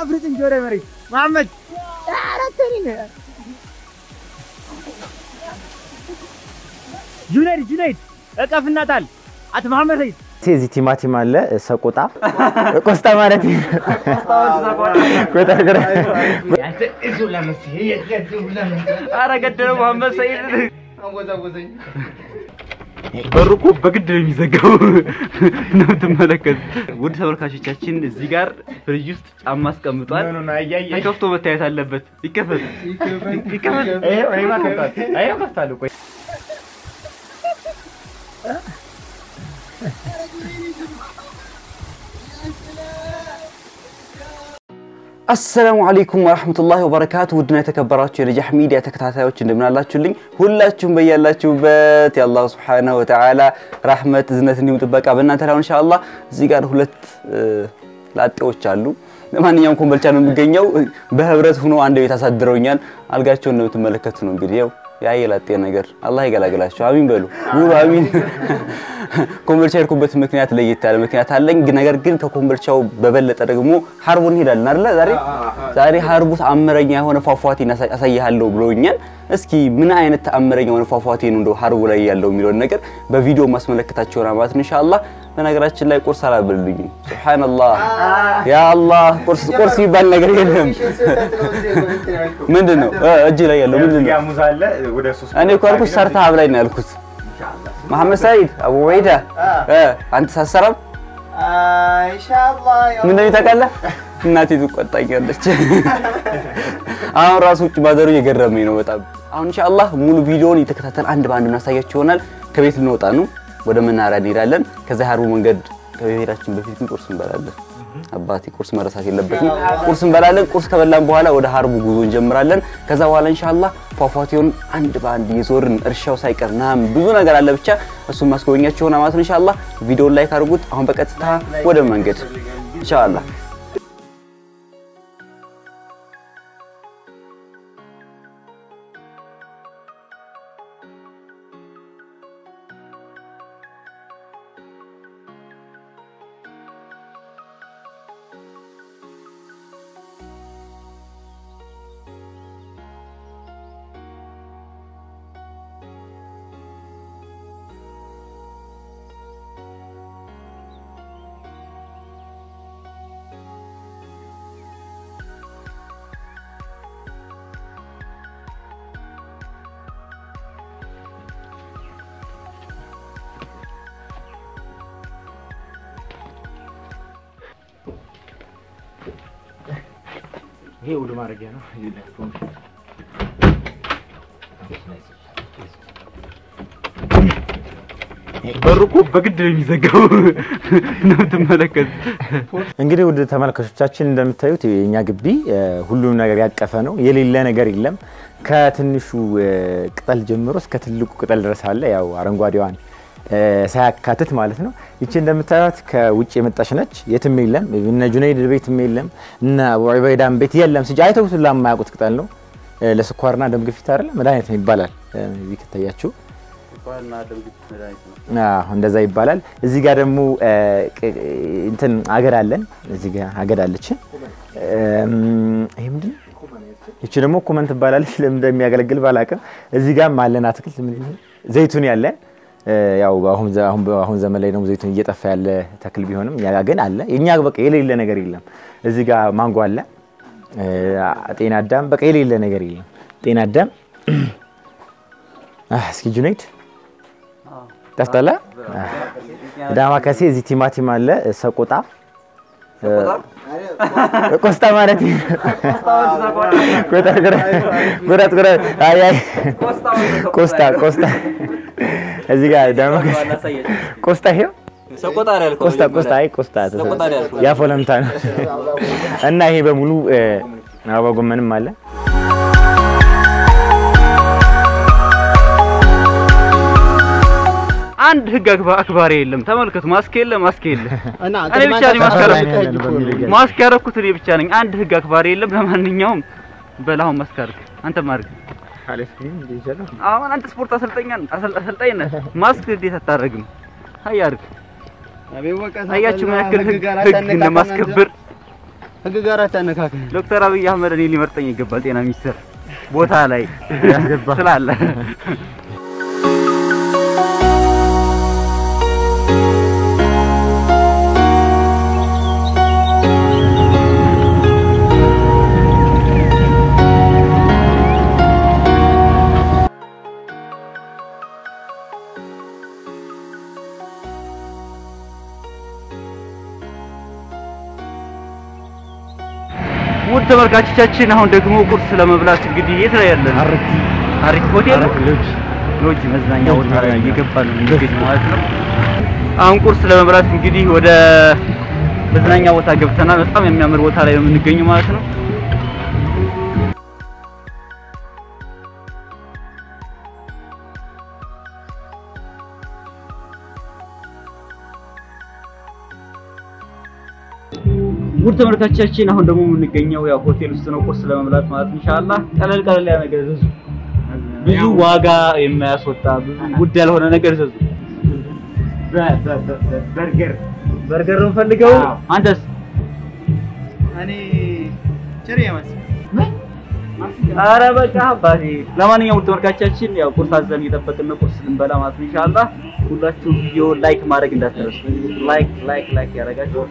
አፍሪጥን ጆሬ መሪ መሐመድ አራተኝ ጁነይድ እቀፍናታል አት መሐመድ ሰይድ እዚህ ቲማቲም አለ ሰቆጣ ቆስጣ ማለት ቆጣ ገረ አንተ እሱ ለምስህ አረገደለው መሐመድ ሰይድ አንወዛወዘኝ በሩቁ በግድ ነው የሚዘጋው ነው ተመለከት ውድ ተመልካቾቻችን እዚህ ጋር ፍሪጅ ውስጥ ጫማ አስቀምጧል ተከፍቶ መታየት አለበት ይከፈት አይማ ከፍታል አይማ ከፍታል ቆይ السلام عليكم ورحمة الله وبركاته ودنا يتكبراتشو የነጃህ ሚዲያ ተከታታዮች እንደምን አላችሁልኝ ሁላችሁም በያላችሁበት ያላህ Subhanahu Wa Ta'ala ረህመት እዝነት እንዲሁም ጥበቃ በእናንተ ላይ ኢንሻአላህ እዚህ ጋር ሁለት ላጤዎች አሉ ለማንኛውም ኮምቦልቻ ነው የሚገኘው በህብረት ሆኖ አንድ ቤት አሳድረውኛል አልጋቸውን ነው የምትመለከቱ ነው እንግዲህ ያው ያየላጤ ነገር አላህ ይገላግላችሁ አሚን በሉ ሙሉ አሚን ኮምቦልቻ የርኩበት ምክንያት ለየት ያለ ምክንያት አለኝ ነገር ግን ከኮምቦልቻው በበለጠ ደግሞ ሀርቡን ሄዳለን አይደል ዛሬ ሀርቡ ተአምረኛ የሆነ ፏፏቴ ያሳያለሁ ብሎኛል እስኪ ምን አይነት ተአምረኛ የሆነ ፏፏቴ ነው እንደው ሀርቡ ላይ ያለው የሚለው ነገር በቪዲዮ ማስመለከታችሁና ማለት ኢንሻአላህ በነገራችን ላይ ቁርስ አላበሉኝ ሱብሃንአላህ ያ አላህ ቁርስ ይባል ነገር የለም ምንድነው እጅ ላይ ያለው ምንድነው ያ ሙዝ አለ ወደ 3 እኔ እኮ አልኩት ሰርታ አብላኝ ነው ያልኩት محمد سعيد ابو ويدا انت سسرم ان شاء الله ምን እንደሚታቀለ እናቴ ትቆጣኛለች አሁን ራሱ ባደሩ እየገረመኝ ነው በጣም አሁን ኢንሻአላህ ሙሉ ቪዲዮውን እየተከታተል አንድ ባንድ እናሳያችሁ ይሆናል ከቤት ልንወጣ ነው ወደ መናሪያ እንሄዳለን ከዛ ሀርቡ መንገድ ከቤታችን በፊት ቁርስ እንበላለን አባቲ ቁርስ መረሳት የለበትም ቁርስ እንበላለን ቁርስ ከበላን በኋላ ወደ ሀርቡ ጉዞ እንጀምራለን ከዛ በኋላ ኢንሻአላህ ፏፏቴውን አንድ ባንድ የዞርን እርሻው ሳይቀርናም ብዙ ነገር አለ ብቻ እሱን ማስጎብኛችሁ ሆነ ማለት ኢንሻአላህ ቪዲዮውን ላይክ አድርጉት አሁን በቀጥታ ወደ መንገድ ኢንሻአላህ ይሄ ወደ ማረጊያ ነው በሩቁ በግድ ነው የሚዘጋው ነው ተመለከት እንግዲህ ወደ ተመልካቾቻችን እንደምታዩት የኛ ግቢ ሁሉም ነገር ያቀፈ ነው የሌለ ነገር የለም ከትንሹ ቅጠል ጀምሮ እስከ ትልቁ ቅጠል ድረስ አለ ያው አረንጓዴዋን ሳያካትት ማለት ነው እቺ እንደምታዩት ከውጭ የመጣሽ ነች የትም የለም እነ ጁነይድ ቤትም የለም እና ወይባይዳም ቤት የለም ሲጃይተው ስለማያውቁት ቅጠል ነው ለስኳርና ደም ግፊት አይደል መድኃኒት ነው ይባላል እዚህ ከተያችሁ ስኳርና ደም ግፊት መድኃኒት ነው እንደዛ ይባላል እዚህ ጋር ደግሞ እንትን አገር አለን እዚህ ጋር አገር አለች ይሄ ምንድነው እቺ ደግሞ ኮመንት ይባላል ለምን እንደሚያገለግል ባላቀም እዚህ ጋር ማለና አትክልት ምንድነው ዘይቱን ያለን ያው አሁን ዘመን ላይ ነው ዘይቱን እየጠፋ ያለ ተክል ቢሆንም ያ ግን አለ የኛ በቃ የሌለ ነገር የለም እዚህ ጋር ማንጎ አለ ጤና አዳም በቃ የሌለ ነገር የለም ጤና አዳም እስኪ ጁነይድ ተስተላ ዳማ ከሲ እዚህ ቲማቲም አለ ሰቆጣ ቆስጣ ማለት ቆጣ አይ ቆስጣ እዚህ ጋር ዳማ ቆስጣ ይሄ ሰቆጣ አይደል ቆስጣ ያ ፎለምታ ነው እና ይሄ በሙሉ አበባ ጎመንም አለ አንድ ህግ አክባሪ የለም ተመልከቱ ማስክ የለም እኔ ብቻ ነኝ ማስክ ያረኩት እኔ ብቻ ነኝ አንድ ህግ አክባሪ የለም ለማንኛውም በላው ማስካርክ አንተ ማርክ አለስኪን እንዲጀለው አሁን አንተ ስፖርት አሰልጣኝ ነህ ማስክ እንዴት አታረግም አያርክ አቤው ወቀሳ አያችሁ ማክል ህግ ለማስከበር ህግ ጋር አታነካከኝ ዶክተር አብይ አህመድ እኔ ሊመርጠኝ ይገባል ጤና ሚኒስትር ቦታ ላይ ስላለ ውድ ተመልካቾቻችን አሁን ደግሞ ቁርስ ለመብላት እንግዲህ የት ላይ ያለን አሪፍ ሆቴል ሎጅ መዝናኛ ቦታ ላይ እየገባን እንግዲህ ማለት ነው አሁን ቁርስ ለመብላት እንግዲህ ወደ መዝናኛ ቦታ ገብተናል በጣም የሚያምር ቦታ ላይ ነው የምንገኘው ማለት ነው ውድ ተመልካቾቻችን አሁን ደግሞ የምንገኘው ያው ሆቴል ውስጥ ነው ቁርስ ለመብላት ማለት ኢንሻአላህ ቀለል ያለ ነገር ዘዙ ብዙ ዋጋ የማያስወጣ ብዙ ውድ ያልሆነ ነገር ዘዙ በርገር ነው ፈልገው አንተስ እኔ ቸሪያ ማለት አረ በቃ ባዲ ለማንኛውም ውድ ተመልካቾቻችን ያው ቁርስ አዘን እየጠበቅን ነው ቁርስ ልንበላ ማለት ኢንሻአላህ ሁላችሁ ቪዲዮ ላይክ ማድረግ እንዳትረሱ ላይክ ያረጋችሁ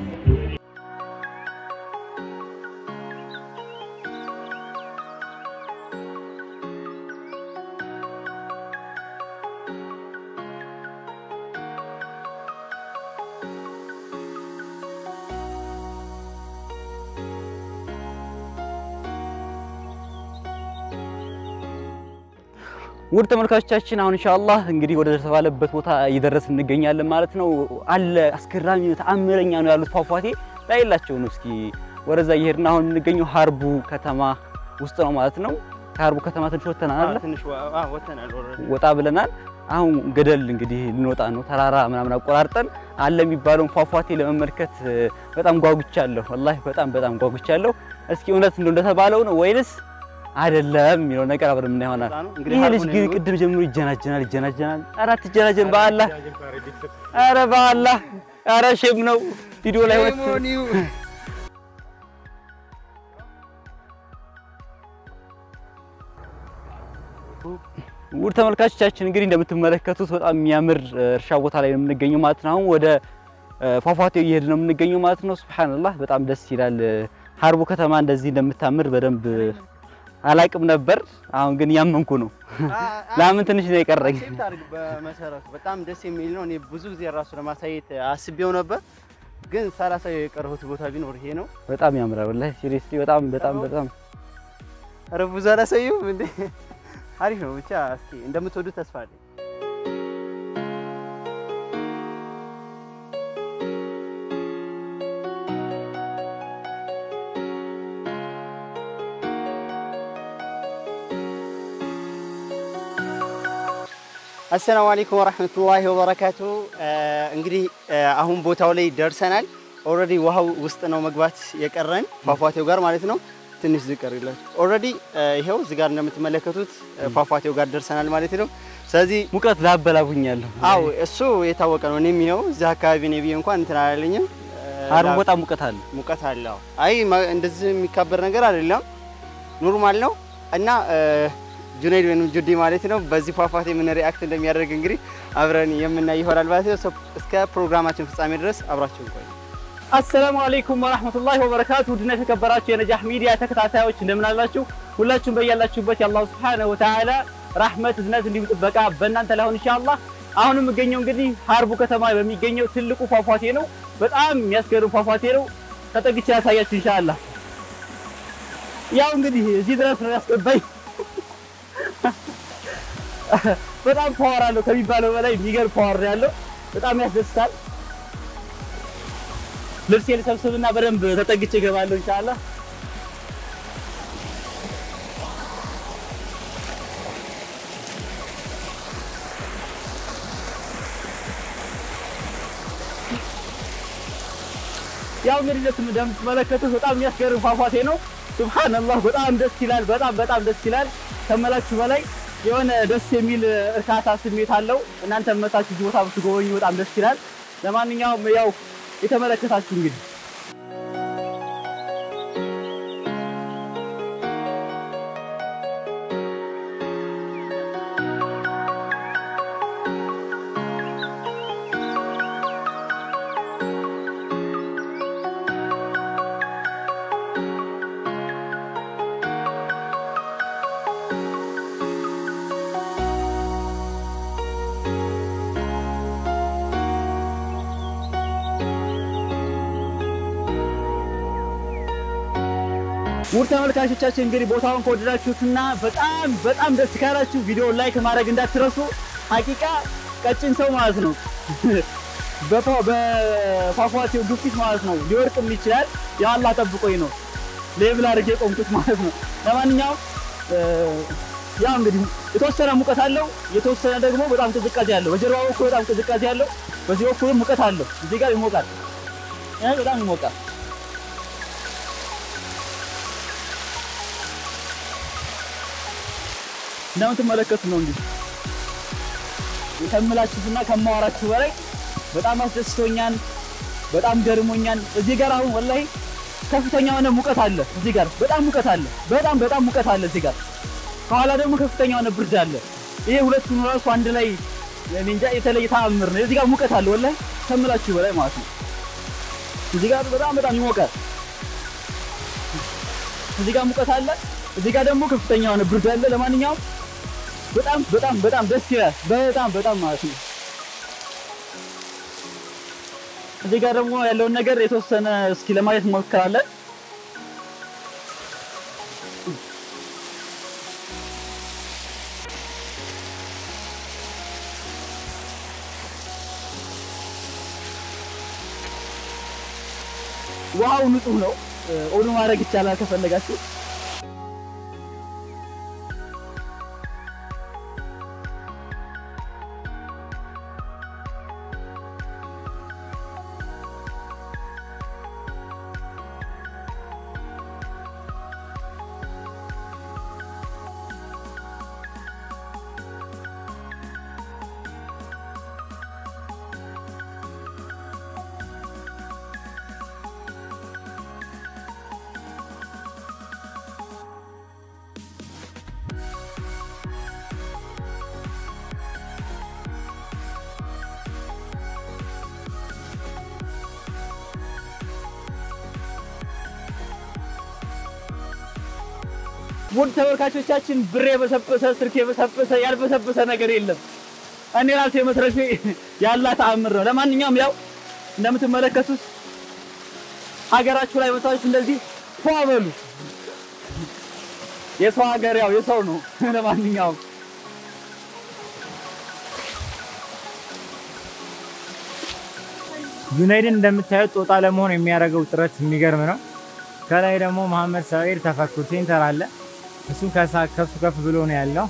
ውድ ተመልካቾቻችን አሁን ኢንሻአላህ እንግዲህ ወደ ተባለበት ቦታ እየደረስን እንገኛለን ማለት ነው አለ አስገራሚ ተአምረኛ ነው ያሉት ፏፏቴ ላይላቸው ነው እስኪ ወደዛ እየሄድን አሁን የምንገኘው ሀርቡ ከተማ ውስጥ ነው ማለት ነው ሀርቡ ከተማ ትንሽ ወተናል ወጣ ብለናል አሁን ገደል እንግዲህ ልንወጣ ነው ተራራ ምናምን አቆራርጠን አለ የሚባለው ፏፏቴ ለመመልከት በጣም ጓጉቻለሁ والله በጣም ጓጉቻለሁ እስኪ እውነት እንደተባለው ነው ወይስ አይደለም የሚለው ነገር አብረን ምን ይሆናል ይሄ ልጅ ግን ቅድም ጀምሮ ይጀናጀናል አራት ይጀናጀን በአላህ አረ በአላህ አረ ሼም ነው ቪዲዮ ላይ ወጥ ውድ ተመልካቾቻችን እንግዲህ እንደምትመለከቱት በጣም የሚያምር እርሻ ቦታ ላይ ነው የምንገኘው ማለት ነው አሁን ወደ ፏፏቴው እየሄድን ነው የምንገኘው ማለት ነው ሱብሃንአላህ በጣም ደስ ይላል ሀርቡ ከተማ እንደዚህ እንደምታምር በደንብ አላቅም ነበር አሁን ግን ያመንኩ ነው ለምን ትንሽ ነው የቀረኝ ታርግ በመሰረቱ በጣም ደስ የሚል ነው እኔ ብዙ ጊዜ ራሱ ለማሳየት አስቤው ነበር ግን ሳላሳየው የቀረሁት ቦታ ቢኖር ይሄ ነው በጣም ያምራል والله ሲሪየስሊ በጣም ረቡ ዛላሳየው እንዴ አሪፍ ነው ብቻ እስኪ እንደምትወዱ ተስፋ አለኝ السلام عليكم ورحمة الله وبركاته እንግዲህ አሁን ቦታው ላይ ደርሰናል ኦሬዲ ውሃው ውስጥ ነው መግባት የቀረን ፏፏቴው ጋር ማለት ነው ትንሽ ዝቀር ይላል ኦሬዲ ይሄው እዚህ ጋር እንደምትመለከቱት ፏፏቴው ጋር ደርሰናል ማለት ነው ስለዚህ ሙቀት ላበላቡኛለሁ አው እሱ የታወቀ ነው እኔም ይሄው እዚህ አካባቢ ነኝ ቢሆን እንኳን እንትን አላለኝም አርቦ በጣም ሙቀት አለ አይ እንደዚህ የሚካበር ነገር አይደለም ኖርማል ነው እና ጁነይድ ወይንም ጁዲ ማለት ነው በዚህ ፏፏቴ ምን ሪአክት እንደሚያደርግ እንግዲህ አብረን የምናይ ይሆናል ማለት ነው እስከ ፕሮግራማችን ፍጻሜ ድረስ አብራችሁን ቆዩ السلام عليكم ورحمة الله وبركاته ودنا تكبراتو يا نجاح ميديا ተከታታዮች እንደምን አላችሁ ሁላችሁም በያላችሁበት የአላህ Subhanahu Wa Ta'ala ረህመት ዝነት እንዲጥበቃ በእናንተ ላይ ሆነ ኢንሻአላህ አሁን የምገኘው እንግዲህ ሀርቡ ከተማ በሚገኘው ትልቁ ፏፏቴ ነው በጣም የሚያስገርም ፏፏቴ ነው ተጠግቼ ያሳያችሁ ኢንሻአላህ ያው እንግዲህ እዚህ ድረስ ነው ያስገባኝ በጣም ፓወር አለው ከሚባለው በላይ የሚገርም ፓወር ያለው በጣም ያስደስታል ልብሴን ሰብስብና በደንብ ተጠግቼ ገባለሁ ኢንሻአላህ ያው እንግዲህ እንደምትመለከቱት በጣም የሚያስገርም ፏፏቴ ነው ሱብሃንአላህ በጣም ደስ ይላል በጣም ደስ ይላል ከመላችሁ በላይ የሆነ ደስ የሚል እርካታ ስሜት አለው እናንተ መታችሁ ቦታ ብትጎበኙ በጣም ደስ ይላል ለማንኛውም ያው የተመለከታችሁ እንግዲህ ውድ ተመልካቾቻችን እንግዲህ ቦታውን ከወደዳችሁትና በጣም ደስ ካላችሁ ቪዲዮ ላይክ ማድረግ እንዳትረሱ። ሐቂቃ ቀጭን ሰው ማለት ነው በፏፏቴው ግፊት ማለት ነው ሊወርቅም ይችላል። ያአላህ ጠብቆኝ ነው ሌብል አድርጌ ቆምኩት ማለት ነው። ለማንኛውም ያው እንግዲህ የተወሰነ ሙቀት አለው፣ የተወሰነ ደግሞ በጣም ቅዝቃዜ አለው። በጀርባው በኩል በጣም ቅዝቃዜ አለው፣ በዚህ በኩል ሙቀት አለው። እዚህ ጋር ይሞቃል፣ በጣም ይሞቃል። እንደምትመለከቱት ነው እንግዲህ ከምላችሁና ከማወራችሁ በላይ በጣም አስደስቶኛል፣ በጣም ገርሞኛል። እዚህ ጋር አሁን ወላሂ ከፍተኛ የሆነ ሙቀት አለ። እዚህ ጋር በጣም ሙቀት አለ፣ በጣም ሙቀት አለ እዚህ ጋር። ከኋላ ደግሞ ከፍተኛ የሆነ ብርድ አለ። ይሄ ሁለቱን ራሱ አንድ ላይ እንጃ የተለየ ተአምር ነው። እዚህ ጋር ሙቀት አለ ወላሂ ከምላችሁ በላይ ማለት ነው። እዚህ ጋር በጣም ይሞቃል። እዚህ ጋር ሙቀት አለ፣ እዚህ ጋር ደግሞ ከፍተኛ የሆነ ብርድ አለ። ለማንኛውም በጣም ደስ ይላል። በጣም ማለት ነው። እዚህ ጋር ደግሞ ያለውን ነገር የተወሰነ እስኪ ለማየት እንሞክራለን። ውሃው ንጹህ ነው። ኦዱ ማድረግ ይቻላል ከፈለጋችሁ። ውድ ተመልካቾቻችን ብሬ በሰበሰ ስልክ የበሰበሰ ያልበሰበሰ ነገር የለም። እኔ ራሴ መስረፌ ያላህ ተአምር ነው። ለማንኛውም ያው እንደምትመለከቱት ሀገራችሁ ላይ መታችሁ እንደዚህ ፏበሉ። የሰው ሀገር ያው የሰው ነው። ለማንኛውም ጁነይድን እንደምታዩት ጦጣ ለመሆን የሚያደርገው ጥረት የሚገርም ነው። ከላይ ደግሞ መሐመድ ሰዒድ ተፈኩር ሴንተር አለ። እሱ ከሱ ከፍ ብሎ ነው ያለው።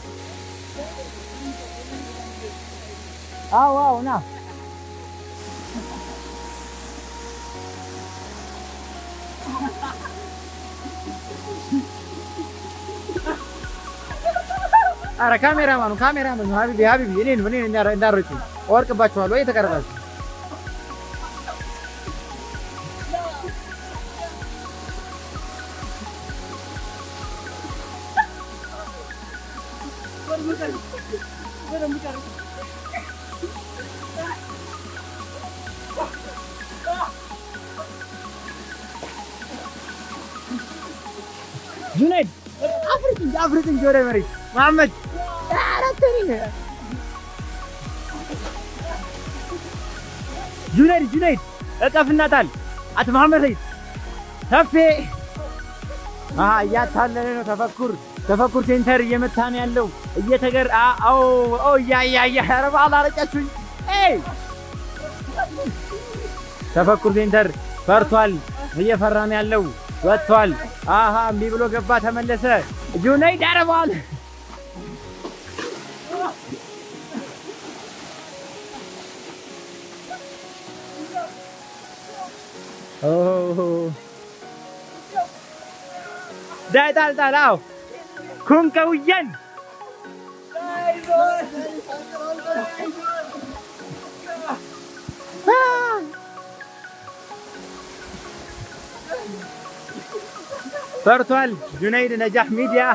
አው ና አረ ካሜራማኑ ሀቢቢ እኔ እንዳረጩ ወርቅባችኋል ወይ ተቀርባችሁ ጁነይድ አፍሪትን ጆረ መሪ መሐመድ አራተኝ ጁነይድ እቀፍናታል አት መሐመድ ሰይድ ተፌ እያታለለ ነው። ተፈኩር ሴንተር እየመታን ያለው እየተገር ያ ረባ አላረጫችሁኝ። ተፈኩር ሴንተር ፈርቷል፣ እየፈራን ያለው ወጥቷል። እምቢ ብሎ ገባ ተመለሰ። ጁነይድ ያረባል። ዳይጣልጣላው ኩን ቀውየን ፈርቷል። ጁነይድ ነጃህ ሚዲያ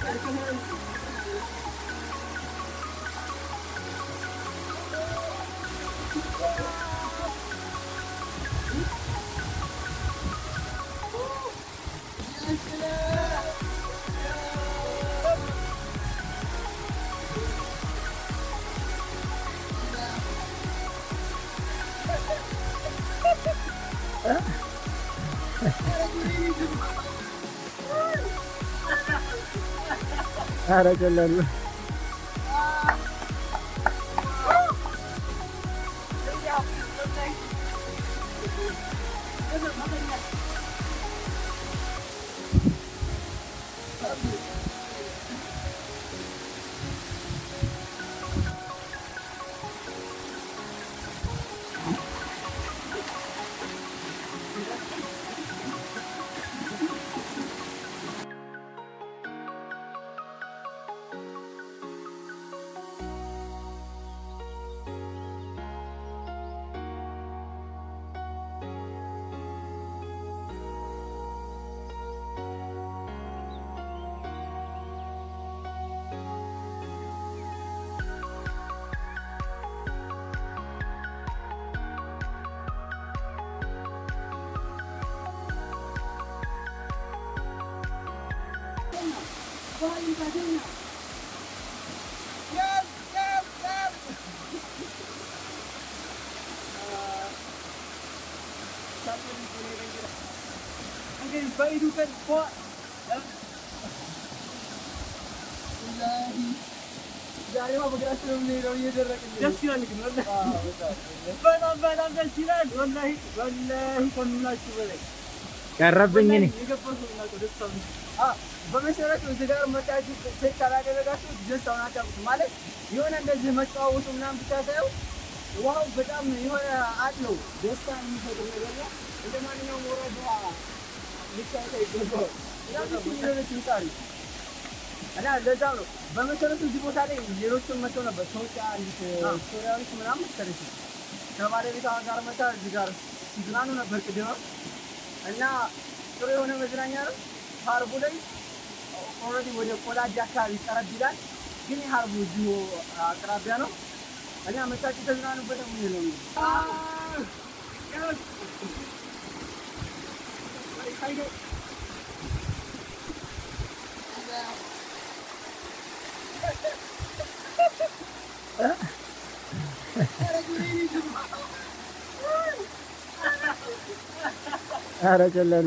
Ara jalan. Mungkin kehidupan buat Jadi apa bergerak sebelum ni orang dia derek ni. Dah silan ni betul. Betul dah silan. Wallahi kamila cuba. ቀረብኝ እኔ በመሰረቱ እዚህ ጋር መጣችሁ ቼክ ካላደረጋችሁ ደስታውን አታውቁት ማለት የሆነ እንደዚህ መጫወቱ ምናምን ብቻ ሳይሆን ዋው በጣም የሆነ አለው ደስታ የሚፈጥር ነገር ነው እንደ ማንኛውም ወራጅ ውሃ ሊቻል ይገባል እና ለዛ ነው በመሰረቱ እዚህ ቦታ ላይ ሌሎችም መጥተው ነበር ሰዎች አንዲት ስቶሪያዎች ምናምን መሰለሽ ከባለቤቷ ጋር መጣ እዚህ ጋር ሲዝናኑ ነበር ቅድም እና ጥሩ የሆነ መዝናኛ ነው ሀርቡ ላይ ኦልሬዲ ወደ ቆላጅ አካባቢ ቀረብ ይላል ግን ሀርቡ እዚሁ አቅራቢያ ነው እና መጣችሁ ተዝናኑበት ነው የሚለው Ara jalan.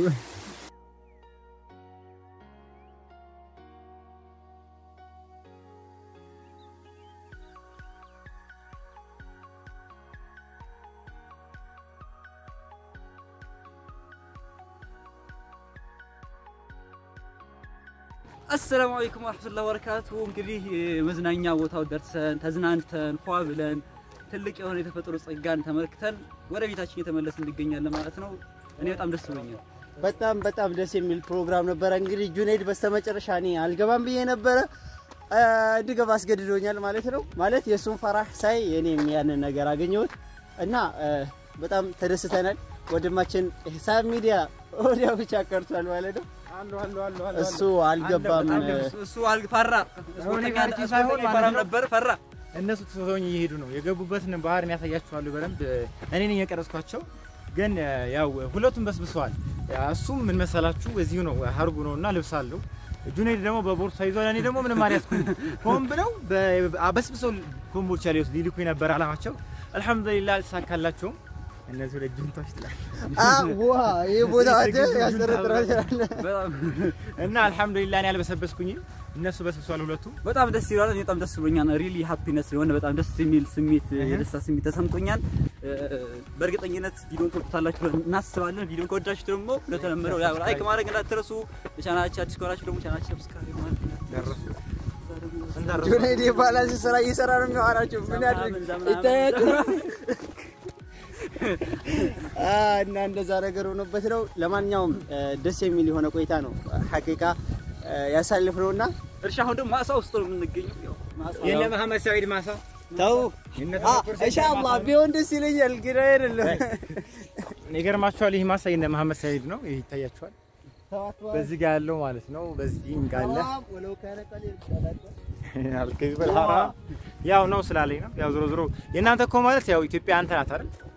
السلام عليكم ورحمة الله وبركاته እንግዲህ መዝናኛ ቦታው ደርሰን ተዝናንተን ፏ ብለን ትልቅ የሆነ የተፈጥሮ ጸጋን ተመልክተን ወደ ቤታችን እየተመለስን እንገኛለን ማለት ነው እኔ በጣም ደስ ብሎኛል በጣም ደስ የሚል ፕሮግራም ነበር እንግዲህ ጁኔድ በስተመጨረሻ እኔ አልገባም ብዬ ነበር እንድገባ አስገድዶኛል ማለት ነው ማለት የሱን ፈራህ ሳይ እኔም ያንን ነገር አገኘሁት እና በጣም ተደስተናል ወደማችን ሂሳብ ሚዲያ ወዲያ ብቻ ቀርቷል ማለት ነው እሱ አልገባም እሱ አልፈራ ስፖርተኛ ሳይሆን ማራም ነበር ፈራ እነሱ ተሰውኝ ይሄዱ ነው የገቡበትን ባህር ያሳያችኋሉ በረንብ እኔ ነኝ የቀረስኳቸው ግን ያው ሁለቱም በስብሰዋል እሱም ምን መሰላችሁ እዚሁ ነው ሀርቡ ነውና ልብስ አለው ጁኔድ ደግሞ በቦርሳ ይዟል እኔ ደግሞ ምንም ማሪያስኩኝ ሆም ብለው በስብሰው ኮምቦልቻ ላይ ሊልኩኝ ነበር አላማቸው አልহামዱሊላህ ተሳካላቸው እነዚህ ወደ ጁንታዎች ይላል ዋ የቦታ አደ ያስረጥራል እና አልহামዱሊላህ እኔ አልበሰበስኩኝ እነሱ በስብሰዋል ሁለቱ በጣም ደስ ይላል እኔ በጣም ደስ ብሎኛል ሪሊ ሃፒነስ የሆነ በጣም ደስ የሚል ስሜት የደስታ ስሜት ተሰምቶኛል በእርግጠኝነት ቪዲዮን ተወጣላችሁ እናስባለን ቪዲዮን ከወዳችሁ ደግሞ ለተለመደው ላይክ ማድረግ እንዳትረሱ ለቻናላችን አዲስ ከሆናችሁ ደግሞ ቻናላችን ሰብስክራይብ ማድረግ እንዳትረሱ ጁኔድ ባላንስ ስራ እየሰራ ነው የሚያወራችሁ ምን ያድርግ ይታያችሁ እና እንደዛ ነገር ሆነበት ነው ለማንኛውም ደስ የሚል የሆነ ቆይታ ነው ሐቂቃ ያሳልፍነውና እርሻ አሁን ደግሞ ማሳ ውስጥ ነው የምንገኘው ማሳ የለ መሐመድ ሰዒድ ማሳ ታው ኢንሻአላህ ቢሆን ደስ ይለኛል ግን አይደለም ነገርማችኋል ይሄ ማሳ የነ መሐመድ ሰዒድ ነው ይሄ ይታያችኋል በዚህ ጋር ያለው ማለት ነው በዚህ ጋር ወለው ካለ ቀሊል ይባላል አልከቢል ሐራም ያው ነው ስላለኝ ነው ያው ዝሮ ዝሮ የእናንተ እኮ ማለት ያው ኢትዮጵያ አንተ ናት አይደል